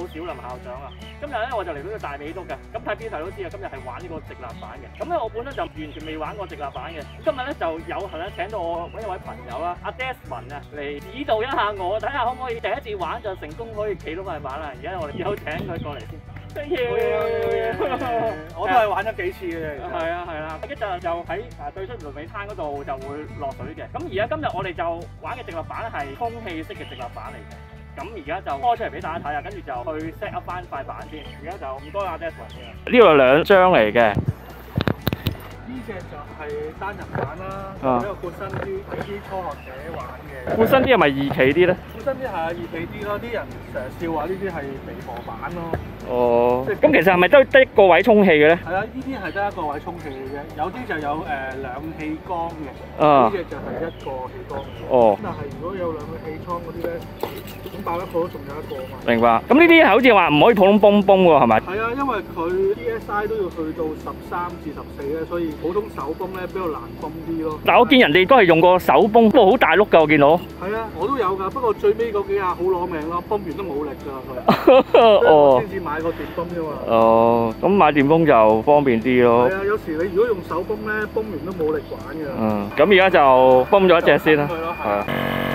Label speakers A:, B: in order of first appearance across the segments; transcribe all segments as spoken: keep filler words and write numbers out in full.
A: 小林校長啊！今日咧我就嚟到個大美督嘅，咁睇標題都知啊，今日係玩呢個直立板嘅。咁咧我本身就完全未玩過直立板嘅，今日咧就有幸咧請到我揾一位朋友啦，阿 Desmond 啊嚟指導一下我，睇下可唔可以第一次玩就成功可以企到塊板啦。而家我哋有請佢過嚟先。Thank you。
B: 我都係玩咗幾次嘅啫。
A: 係啊係啦，一陣就喺誒對出龍尾灘嗰度就會落水嘅。咁而家今日我哋就玩嘅直立板係空氣式嘅直立板嚟嘅。咁而家就開出嚟俾大家睇下，跟住就去 set up 翻塊板先。而家就唔該阿 Desmond 先。呢度有兩張嚟嘅。
B: 呢隻就係單人板啦，比較闊身啲，俾啲初學者玩嘅。
A: 闊身啲係咪易企啲咧？
B: 闊身啲係啊，易企啲咯。啲人成日笑話呢啲係微波板咯。
A: 哦，咁其實係咪都得一個位充氣嘅咧？
B: 係啊，呢啲係得一個位充氣嘅啫。有啲就有誒兩氣缸嘅，
A: 啊，
B: 呢隻就係一個氣缸。
A: 哦。
B: 但係如果有兩個氣倉嗰啲咧，咁爆得破都仲有一個嘛。
A: 明白。咁呢啲係好似話唔可以普通泵泵喎，係咪？
B: 係啊，因為佢 D S I 都要去到十三至十四咧，所以普通手泵咧比較難泵啲咯。
A: 但我見人哋都係用個手泵，不過好大碌㗎，我見到。
B: 係啊，我都有㗎，不過最尾嗰幾下好攞命咯，泵完都冇力㗎佢。
A: 哦。
B: 先至買個電泵啫嘛。
A: 哦，咁買電泵就方便啲咯。
B: 係啊，有時你如果用手泵咧，泵完都冇力玩㗎。
A: 嗯，咁而家就泵咗一隻先啦。係啊。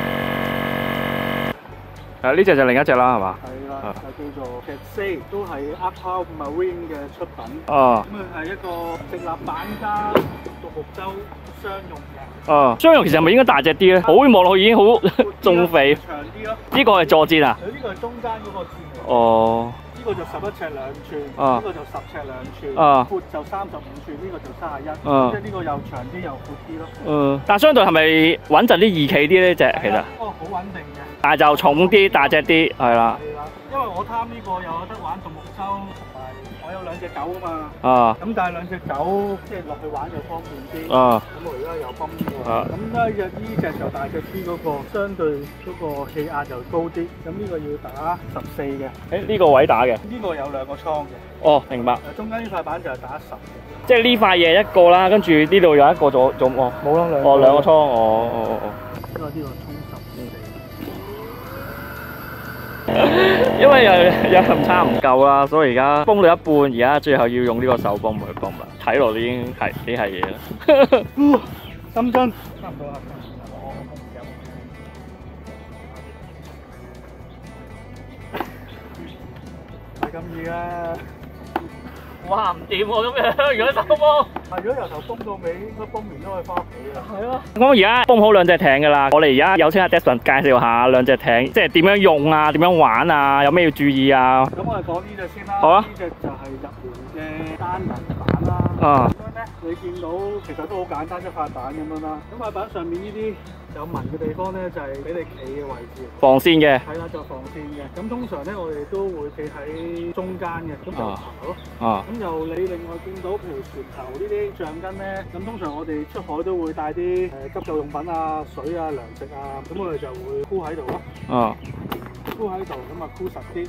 A: 誒，呢隻就另一隻啦，係嘛？
B: 係啦，就叫做 Cat C，都係 Aqua Marine 嘅出品。
A: 哦。咁
B: 佢係一個直立板加獨木舟雙用嘅。
A: 哦，雙用其實係咪應該大隻啲咧？好望落去已經好重肥。
B: 長啲咯。
A: 呢個係坐墊啊？
B: 佢呢個係中間嗰個墊。
A: 哦。
B: 呢個就十一尺兩寸，
A: 呢
B: 個就十尺兩寸，
A: 啊，
B: 闊就三十五寸，呢個就三十一，即係呢個又長啲又闊啲咯。
A: 嗯，但係相對係咪穩陣啲易企啲呢隻？其實。
B: 哦，好穩定嘅。
A: 但係就重啲，大隻啲，係啦。
B: 係啦，因為我貪呢個又有得玩獨木舟，同埋我有兩隻狗啊嘛。
A: 啊。咁
B: 但係兩隻狗即係落去玩就方便啲。
A: 啊。
B: 咁我而家又泵呢個。啊。咁咧呢隻就大隻啲嗰個，相對嗰個氣壓就高啲。咁呢個要打十四嘅。
A: 誒呢個位打嘅。
B: 呢個有兩個倉嘅。
A: 哦，明白。
B: 中間呢塊板就係打十嘅。
A: 即係呢塊嘢一個啦，跟住呢度有一個咗咗哦，
B: 冇啦兩。
A: 哦兩個倉，哦哦哦哦。
B: 因為呢個充十四。
A: 因為有有咁差唔夠啦，所以而家泵到一半，而家最後要用呢個手泵去泵啦。睇落已經係呢係嘢啦。
B: 深圳差唔多啦。係咁易啊！
A: 哇唔掂喎咁樣，如果手泵。
B: 係，如果由頭泵到尾，應該泵完都可以翻屋企啊。係咯。
A: 咁而家泵好兩隻艇㗎啦，我哋而家有請阿 Desmond 介紹下兩隻艇，即係點樣用啊，點樣玩啊，有咩要注意啊？
B: 咁我哋講呢隻先啦。
A: 好啊。
B: 呢隻就係入門嘅單人板啦。
A: 啊。
B: 咁樣咧，你見到其實都好簡單一塊板咁樣啦。咁塊板上面呢啲有紋嘅地方咧，就係俾你企嘅位置。
A: 防線嘅。
B: 係啦，就防線嘅。咁通常咧，我哋都會企喺中間嘅，咁就爬咯。
A: 啊。
B: 咁又你另外見到譬如船頭呢啲橡筋咧，咁通常我哋出海都會帶啲誒急救用品啊、水啊、糧食啊，咁我哋就會箍喺度咯。
A: 啊。
B: 箍喺度，咁啊箍實啲。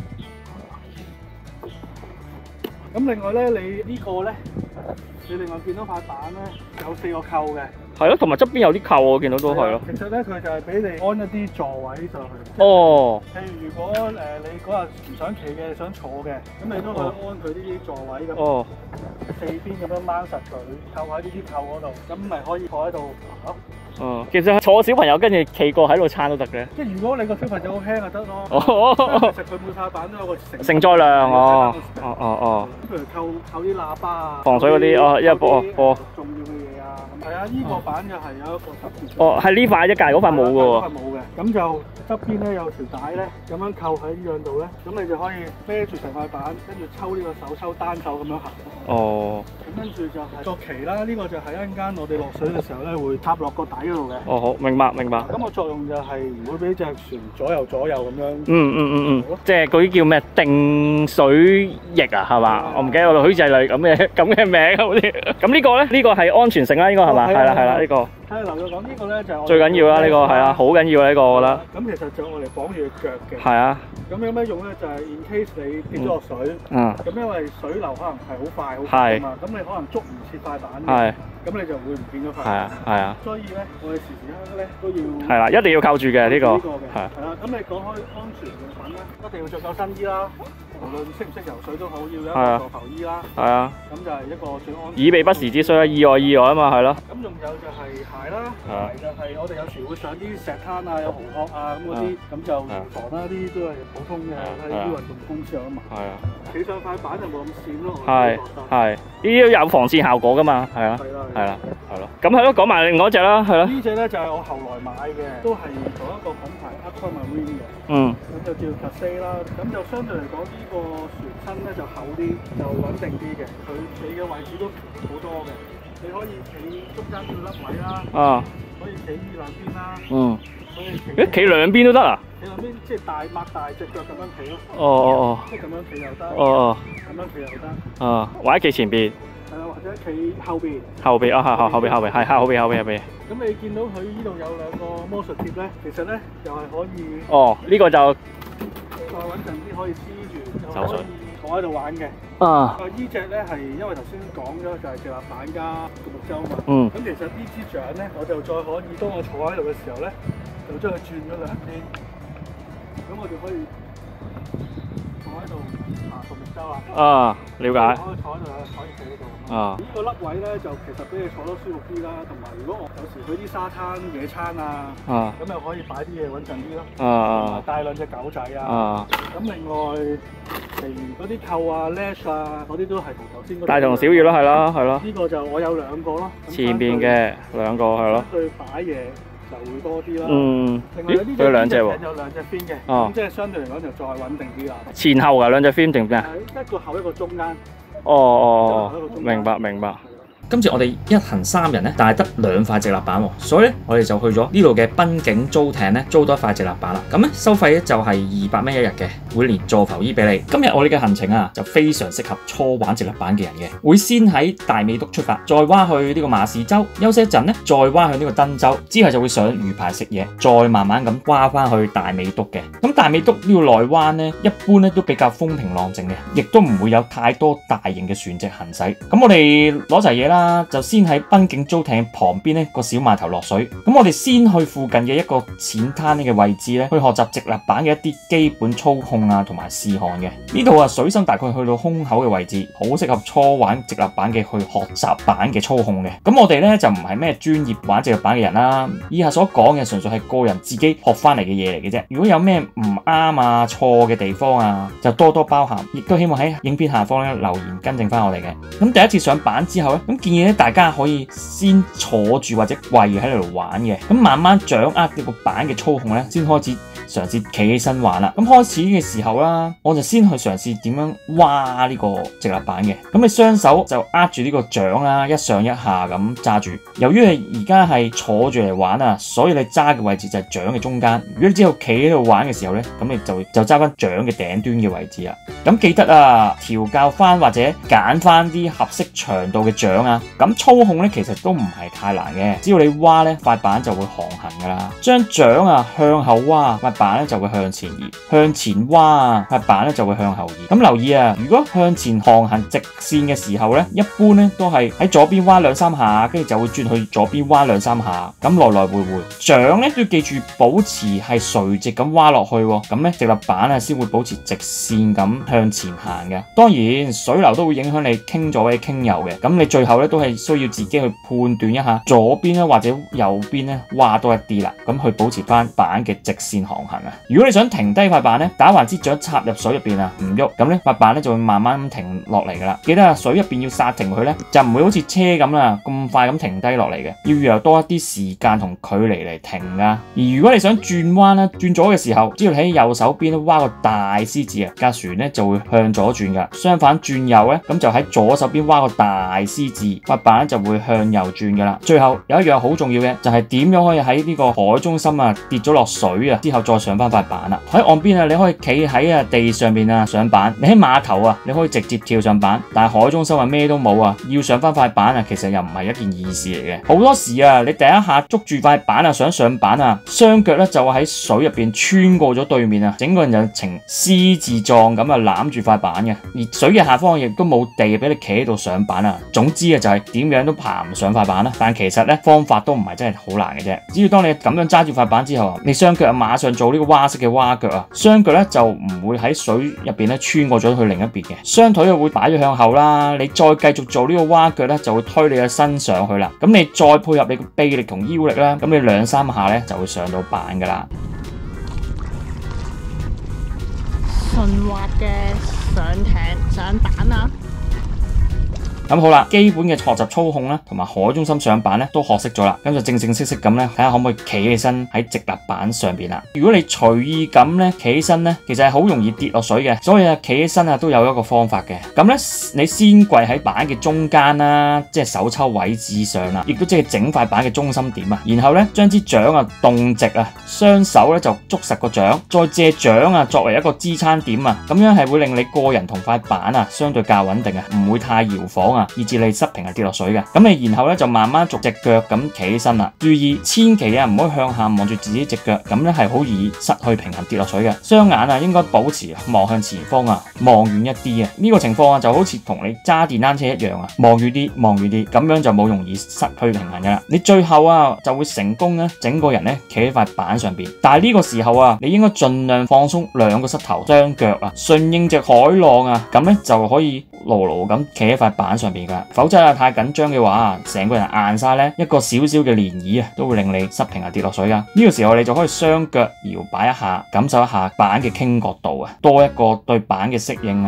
B: 咁另外咧，你呢個咧，你另外見到塊板咧，有四個扣嘅。
A: 係咯，同埋側邊有啲扣，我見到都係咯。
B: 其實咧，佢就係俾你安一啲座位上去。
A: 哦。
B: 譬如如果誒你嗰日唔想企嘅，想坐嘅，咁你都可以安佢呢啲座位咁。哦。四邊咁樣掹實佢，扣喺呢啲扣嗰度，咁咪可以坐喺度爬咯。
A: 哦，其實坐小朋友跟住企過喺度撐都得嘅。
B: 即係如果你個小朋友好輕就得咯。
A: 哦。
B: 其實佢每塊板都有個承
A: 承載量哦。哦哦哦。
B: 譬如扣扣啲喇叭啊。
A: 防水嗰啲哦，一波波。
B: 重要嘅嘢啊，係啊，呢個板就係有一個特別。
A: 哦，係呢塊一隔嗰塊冇嘅喎。
B: 嗰塊冇嘅，咁就側邊咧有條帶咧，咁樣扣喺呢樣度咧，咁你就可以孭住成塊板，跟住抽呢個手抽單手咁樣行。哦。咁跟住就係個旗啦，呢個就係一陣間我哋落水嘅時候咧，會插落個底嗰度嘅。
A: 哦，好，明白明白。
B: 咁個作用就係唔會俾隻船左右左右咁樣。
A: 嗯嗯嗯嗯，即係嗰啲叫咩定水翼啊，係嘛？我唔記得我好似係類咁嘅咁嘅名好似。咁呢個咧，呢個係安全性啦，應該係嘛？係啦係啦，呢個。
B: 係留咗講呢個咧就係我
A: 最緊要啦，呢個係啊，好緊要啊呢個我覺得。
B: 咁其實就我哋綁住隻腳嘅。
A: 係啊。
B: 咁有咩用咧？就係 in case 你跌咗落水，
A: 嗯。
B: 咁因為水流可能係好快好快㗎嘛，咁你可能捉唔切塊板嘅。係。咁你就會唔見咗塊。係啊，係啊。所以咧，我哋時時刻刻咧都要。係啦，一定要靠住嘅呢個。呢個嘅。係。係啦，咁你講開安全用品咧，一定要着夠身衣啦。無論識唔識游水都好，要有一個助浮衣啦。係啊。咁就係一個最安全。以備不時之需啊！意外意外啊嘛，係咯。咁仲有就係鞋啦，鞋就係我哋有時會上啲石灘啊，有蠔殼啊咁嗰啲，咁就預防啦，呢啲都係普通嘅喺啲運動公司有得賣。係啊。企上塊板就冇咁跣咯。係係，呢啲有防跣效果噶嘛，係啊。係啦。係啦。係咯。咁係咯，講埋另外一隻啦，係咯。呢隻咧就係我後來買嘅，都係同一個品牌 Aquamarine 嘅。嗯。咁就叫 Cathay 啦，咁就相對嚟講呢個船身咧就厚啲，就穩定啲嘅。佢企嘅位置都好多嘅，你可以企中間呢個粒位啦，啊，可以企呢兩邊啦，嗯，可以企。誒，企兩邊都得啊？企兩邊即係大擘大隻腳咁樣企咯。哦哦哦。即係咁樣企又得。哦哦。咁樣企又得。啊，或者企前邊。係啊，或者企後邊。後邊啊，係後後邊後邊，係係後邊後邊後邊。咁你見到佢呢度有兩個魔術貼咧，其實咧又係可以。哦，呢個就再穩陣啲，可以黐住，就可以坐喺度玩嘅。啊。啊，呢隻咧係因為頭先講咗就係直立板加獨木舟嘛。嗯。咁其實呢支槳咧，我就再可以當我坐喺度嘅時候咧，就將佢轉咗兩邊，咁我就可以坐喺度行獨木舟啦。啊，了解。可以坐喺度啊，可以企喺度。啊！呢個粒位咧就其實俾你坐得舒服啲啦，同埋如果我有時去啲沙灘野餐啊，咁又可以擺啲嘢穩陣啲咯。啊！帶兩隻狗仔啊！咁另外，其餘嗰啲扣啊、lash 啊嗰啲都係同頭先嗰啲大同小異咯，係咯，係咯。呢個就我有兩個咯。前邊嘅兩個係咯。對擺嘢就會多啲啦。嗯。另外有呢隻有兩隻喎。有兩隻 fin 嘅。哦。咁即係相對嚟講就再穩定啲啦。前後㗎兩隻 fin 定咩啊？一個後一個中間。哦哦哦，明白明白。
C: 今次我哋一行三人咧，但係得兩塊直立板喎，所以咧我哋就去咗呢度嘅濱景租艇咧租多一塊直立板啦。咁咧收費咧就係二百蚊一日嘅，會連助浮衣俾你。今日我哋嘅行程啊就非常適合初玩直立板嘅人嘅，會先喺大美督出發，再划去呢個馬士洲休息一陣咧，再划去呢個登州，之後就會上魚排食嘢，再慢慢咁划翻去大美督嘅。咁大美督呢個內灣咧，一般咧都比較風平浪靜嘅，亦都唔會有太多大型嘅船隻行駛。咁我哋攞齊嘢啦。就先喺濱景租艇旁邊呢個小碼頭落水，咁我哋先去附近嘅一個淺灘呢嘅位置咧，去學習直立板嘅一啲基本操控啊同埋試項嘅。呢度啊水深大概去到胸口嘅位置，好適合初玩直立板嘅去學習板嘅操控嘅。咁我哋咧就唔係咩專業玩直立板嘅人啦，以下所講嘅純粹係個人自己學翻嚟嘅嘢嚟嘅啫。如果有咩唔啱啊錯嘅地方啊，就多多包涵，亦都希望喺影片下方咧留言更正翻我哋嘅。咁第一次上板之後咧，咁建議咧大家可以先坐住或者跪喺度玩嘅，咁慢慢掌握呢個板嘅操控咧，先開始嘗試企起身玩啦。咁開始嘅時候啦，我就先去嘗試點樣划呢個直立板嘅。咁你雙手就握住呢個槳啦，一上一下咁揸住。由於你而家係坐住嚟玩啊，所以你揸嘅位置就係槳嘅中間。如果你之後企喺度玩嘅時候咧，咁你就就揸翻槳嘅頂端嘅位置啦。咁記得啊，調校翻或者揀翻啲合適長度嘅槳啊。咁操控咧其實都唔係太難嘅，只要你划咧塊板就會航行噶啦。將槳啊向後划，塊板咧就會向前移；向前划啊，塊板咧就會向後移。咁留意啊，如果向前航行直線嘅時候咧，一般咧都係喺左邊划兩三下，跟住就會轉去左邊划兩三下，咁來來回回。槳咧都要記住保持係垂直咁划落去，咁咧直立板啊先會保持直線咁向前行嘅。當然水流都會影響你傾左或者傾右嘅，咁你最後咧都係需要自己去判斷一下左邊咧或者右邊咧劃多一啲啦，咁去保持翻板嘅直線航行啊。如果你想停低塊板咧，打橫支槳插入水入邊啊，唔喐，咁咧塊板咧就會慢慢咁停落嚟噶啦。記得啊，水入邊要剎停佢咧，就唔會好似車咁啦，咁快咁停低落嚟嘅，要有多一啲時間同距離嚟停噶。而如果你想轉彎咧，轉左嘅時候，只要喺右手邊咧劃個大 C 字啊，架船咧就會向左轉噶。相反轉右咧，咁就喺左手邊劃個大 C 字， 移，塊板就會向右轉噶啦。最後有一樣好重要嘅就係點樣可以喺呢個海中心啊跌咗落水啊之後再上翻塊板啦。喺岸邊啊，你可以企喺啊地上面啊上板；你喺碼頭啊，你可以直接跳上板。但係海中心啊咩都冇啊，要上翻塊板啊，其實又唔係一件易事嚟嘅。好多時啊，你第一下捉住塊板啊想上板啊，雙腳咧就會喺水入邊穿過咗對面啊，整個人就呈獅字狀咁啊攬住塊板嘅。而水嘅下方亦都冇地俾你企喺度上板啊。總之啊，就係點樣都爬唔上塊板啦。但其實咧方法都唔係真係好難嘅啫。只要當你咁樣揸住塊板之後啊，你雙腳啊馬上做呢個蛙式嘅蛙腳啊，雙腳咧就唔會喺水入邊咧穿過咗去另一邊嘅，雙腿啊會擺咗向後啦。你再繼續做呢個蛙腳咧，就會推你嘅身上去啦。咁你再配合你嘅臂力同腰力啦，咁你兩三下咧就會上到板噶啦。
D: 順滑嘅上艇上板啊！
C: 咁好啦，基本嘅學習操控啦，同埋海中心上板咧都學識咗啦，咁就正正式式咁咧，睇下可唔可以企起身喺直立板上邊啦。如果你隨意咁咧企起身咧，其實係好容易跌落水嘅，所以啊企起身啊都有一個方法嘅。咁咧你先跪喺板嘅中間啦，即係手抽位置上啦，亦都即係整塊板嘅中心點啊。然後咧將支槳啊動直啊，雙手咧就捉實個槳，再借槳啊作為一個支撐點啊，咁樣係會令你個人同塊板啊相對較穩定啊，唔會太搖晃。以至你失平係跌落水嘅。咁你然後咧就慢慢逐隻腳咁企起身啦。注意千祈啊唔好向下望住自己隻腳，咁咧係好易失去平衡跌落水嘅。雙眼啊應該保持望向前方啊，望遠一啲啊。呢個情況啊就好似同你揸電單車一樣啊，望遠啲，望遠啲，咁樣就冇容易失去平衡噶啦。你最後啊就會成功咧，整個人咧企喺塊板上邊。但係呢個時候啊，你應該盡量放鬆兩個膝頭，雙腳啊順應隻海浪啊，咁咧就可以牢牢咁企喺塊板上邊噶。否則啊太緊張嘅話，成個人硬晒咧，一個小小嘅漣漪啊，都會令你失平衡跌落水噶。呢個時候你就可以雙腳搖擺一下，感受一下板嘅傾角度啊，多一個對板嘅適應啊。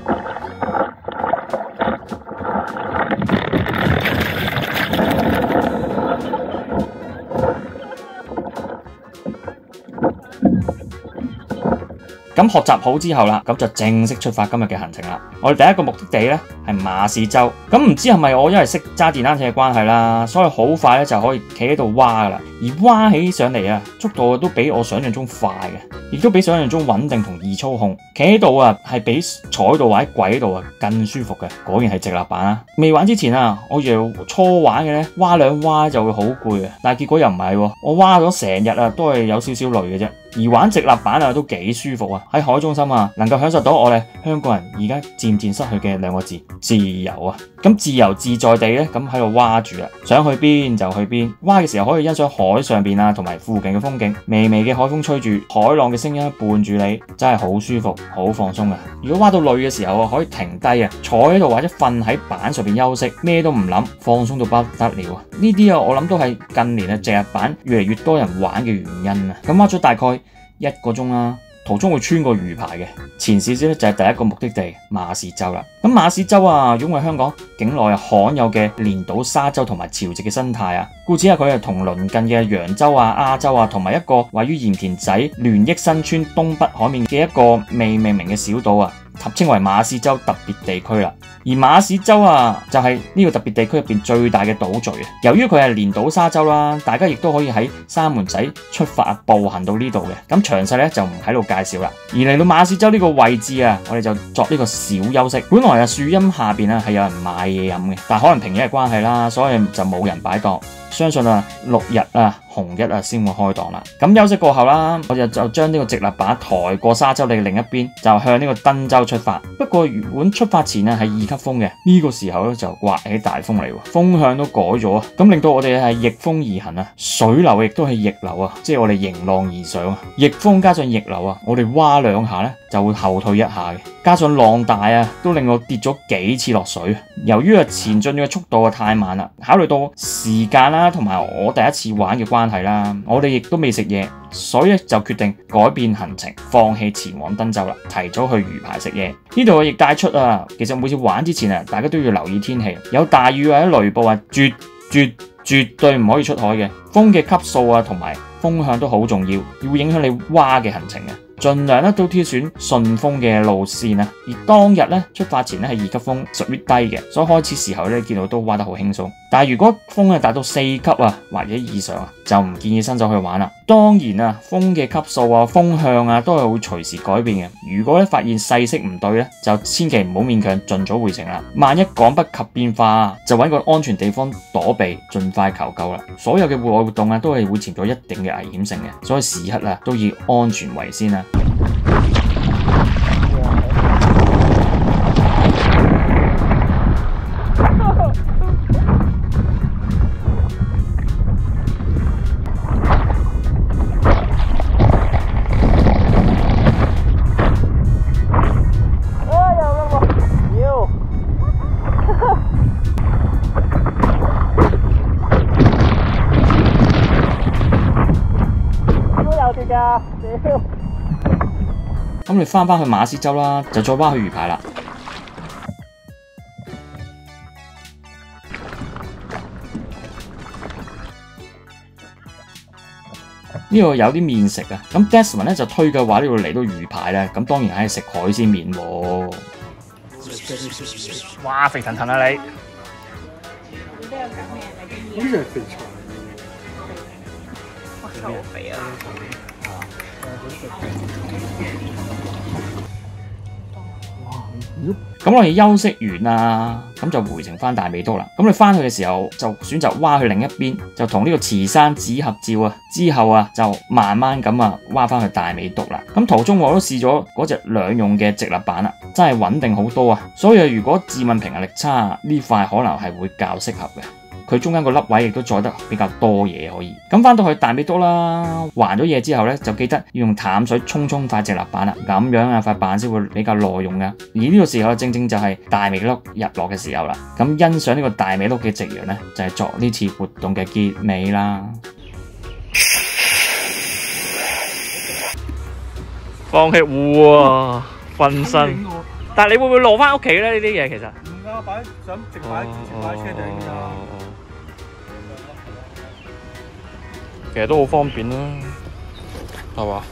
C: 咁學習好之後啦，咁就正式出發今日嘅行程啦。我哋第一個目的地咧係馬士洲。咁唔知係咪我因為識揸電單車嘅關係啦，所以好快咧就可以企喺度蛙噶啦。而蛙起上嚟啊，速度都比我想象中快嘅，亦都比想象中穩定同易操控。企喺度啊，係比坐喺度或者跪喺度啊更舒服嘅。果然係直立板啊！未玩之前啊，我以為初玩嘅咧，蛙兩蛙就會好攰啊，但係結果又唔係喎，我蛙咗成日啊，都係有少少累嘅啫。而玩直立板啊，都幾舒服啊！喺海中心啊，能夠享受到我哋香港人而家漸漸失去嘅兩個字：自由啊！咁自由自在地咧，咁喺度蛙住啊，想去邊就去邊。蛙嘅時候可以欣賞海上邊啊，同埋附近嘅風景。微微嘅海風吹住，海浪嘅聲音伴住你，真係好舒服，好放鬆啊！如果蛙到累嘅時候啊，可以停低啊，坐喺度或者瞓喺板上邊休息，咩都唔諗，放鬆到不得了啊！呢啲啊，我諗都係近年啊直立板越嚟越多人玩嘅原因啊！咁蛙咗大概一個鐘啦，途中會穿過魚排嘅。前少少咧就係第一個目的地馬士洲啦。咁馬士洲啊，擁有香港境內啊罕有嘅連島沙洲同埋潮汐嘅生態啊，故此啊佢係同鄰近嘅揚州啊、鴉洲啊，同埋一個位於鹽田仔聯益新村東北海面嘅一個未命名嘅小島啊，合稱為馬士洲特別地區啦。而馬士洲啊，就係呢個特別地區入邊最大嘅島嶼啊。由於佢係連島沙洲啦，大家亦都可以喺三門仔出發步行到呢度嘅。咁詳細咧就唔喺度介紹啦。而嚟到馬士洲呢個位置啊，我哋就作呢個小休息。本來啊樹蔭下邊啊係有人賣嘢飲嘅，但係可能平日嘅關係啦，所以就冇人擺檔。相信啊六日啊紅日啊先會開檔啦。咁休息過後啦，我就就將呢個直立板抬過沙洲嘅另一邊，就向呢個登州出發。不過原本出發前啊係二級風嘅，呢個時候咧就颳起大風嚟，風向都改咗啊，咁令到我哋係逆風而行啊，水流亦都係逆流啊，即係我哋迎浪而上啊，逆風加上逆流啊，我哋蛙兩下咧就會後退一下嘅，加上浪大啊，都令我跌咗幾次落水。由於啊前進嘅速度啊太慢啦，考慮到時間啦同埋我第一次玩嘅關係啦，我哋亦都未食嘢，所以就決定改變行程，放棄前往登州啦，提早去魚排食嘢。呢度亦帶出啊，其實每次玩之前啊，大家都要留意天氣，有大雨或者雷暴啊，絕絕絕對唔可以出海嘅。風嘅級數啊同埋風向都好重要，會影響你蛙嘅行程嘅。 盡量咧都挑選順風嘅路線啊。而當日咧出發前咧係二級風，屬於低嘅，所以開始時候咧見到都挖得好輕鬆。但係如果風係達到四級啊或者以上啊，就唔建議新手去玩啦。當然啊，風嘅級數啊、風向啊都係會隨時改變嘅。如果咧發現勢色唔對咧，就千祈唔好勉強盡早回程啦。萬一趕不及變化，就揾個安全地方躲避，盡快求救啦。所有嘅戶外活動啊，都係會潛在一定嘅危險性嘅，所以時刻啊都以安全為先啊。咁你翻返去馬師洲啦，就再挖去魚排啦。呢度有啲麵食啊，咁 Desmond 咧就推介話呢度嚟到魚排咧，咁當然係食海鮮麵喎。哇，肥騰騰啊你！
D: 你都有講咩？你
B: 呢隻係肥腸。
D: 哇，好肥啊！
C: 咁我哋休息完啦，咁就回程翻大美督啦。咁你翻去嘅時候就選擇挖去另一邊，就同呢個慈山寺合照啊。之後啊，就慢慢咁啊挖翻去大美督啦。咁途中我都試咗嗰隻兩用嘅直立板啦，真係穩定好多啊。所以如果自問平衡力差，呢塊可能係會較適合嘅。佢中間個粒位亦都載得比較多嘢可以。咁翻到去大美督啦，還咗嘢之後咧，就記得要用淡水沖沖塊直立板啦，咁樣啊塊板先會比較耐用噶。而呢個時候正正就係大美督日落嘅時候啦。咁欣賞呢個大美督嘅夕陽咧，就係作呢次活動嘅結尾啦。
A: 放棄哇，瞓身。但係你會唔會落翻屋企咧？呢啲嘢其實
B: 唔啱，擺想直擺直擺車頂㗎。
A: 其實都好方便啦，係嘛？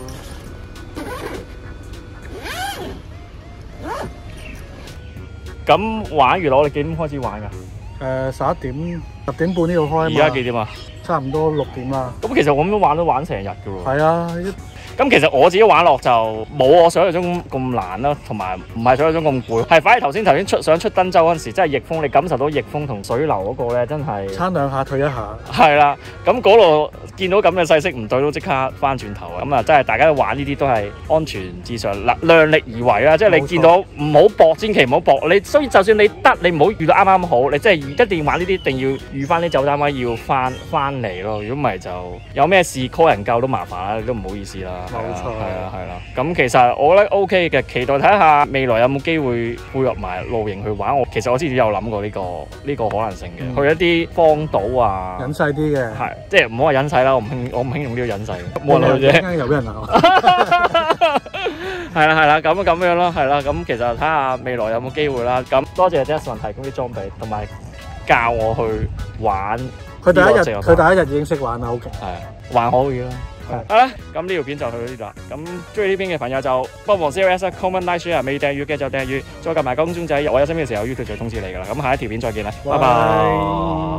A: 咁玩完我哋幾點開始玩㗎？
B: 誒十一點十點半呢度開啊嘛。
A: 而家幾點啊？
B: 差唔多六點啦。
A: 咁其實我咁樣玩都玩成日㗎喎。
B: 係啊。
A: 咁其實我自己玩落就冇我想象中咁難啦，同埋唔係想象中咁攰。係反而頭先頭先出想出登州嗰陣時，真係逆風，你感受到逆風同水流嗰個咧，真係
B: 撐兩下退一下。
A: 係啦，咁嗰度見到咁嘅勢色唔對，都即刻翻轉頭啊！咁啊，真係大家玩呢啲都係安全至上，嗱量力而為啦。即係你見到唔好搏，千祈唔好搏。你所以就算你得，你唔好遇到啱啱好，你即係一定要玩呢啲，一定要預翻啲走單位要翻翻嚟咯。如果唔係就有咩事 call 人救都麻煩啦，你都唔好意思啦。
B: 冇錯。
A: 係啊，係啦。咁其實我覺得 OK 嘅，期待睇下未來有冇機會配合埋露營去玩。我其實我之前有諗過呢、這個呢、這個可能性嘅，嗯、去一啲荒島啊，
B: 隱世啲嘅，
A: 係即係唔好話隱世啦，我唔興我唔興用呢個隱世，冇人去啫。
B: 啱有俾人鬧。
A: 係啦係啦，咁咁樣咯，係啦。咁其實睇下未來有冇機會啦。咁多謝 Desmond 提供啲裝備，同埋教我去玩。
B: 佢第一日佢第一日已經識玩啦 ，OK。
A: 係，還可以啦。好啦，咁呢條片就去到呢度啦。咁中意呢邊嘅朋友就幫忙 C L S、comment、like、share， 未訂閱嘅就訂閱，再撳埋個鐘仔，我有新片嘅時候 YouTube 就通知你噶啦。咁下一條片再見啦，拜拜。